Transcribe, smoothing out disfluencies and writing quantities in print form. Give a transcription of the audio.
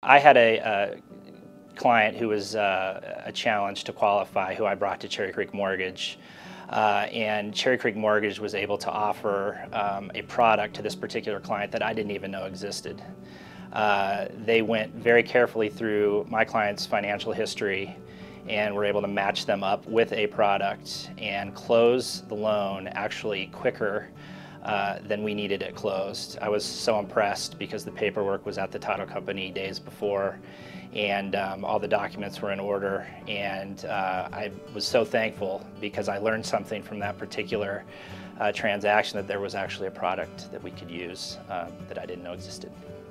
I had a client who was a challenge to qualify, who I brought to Cherry Creek Mortgage. And Cherry Creek Mortgage was able to offer a product to this particular client that I didn't even know existed. They went very carefully through my client's financial history and were able to match them up with a product and close the loan actually quicker than we needed it closed. I was so impressed because the paperwork was at the title company days before, and all the documents were in order, and I was so thankful because I learned something from that particular transaction, that there was actually a product that we could use that I didn't know existed.